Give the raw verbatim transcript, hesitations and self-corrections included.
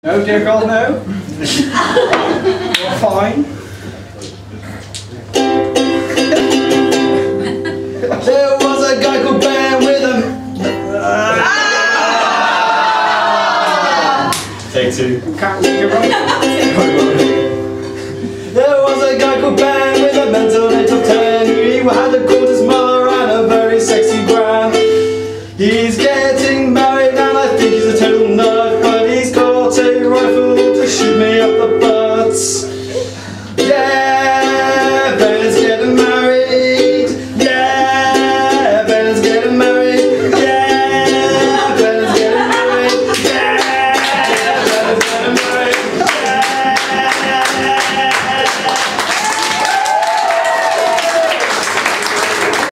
No, dear God, no. You're fine. There was a guy called Ben with a... Take two. Can't read your writing. There was a guy called Ben with a mental age of ten. He had a called his mother and a very sexy gram. He's getting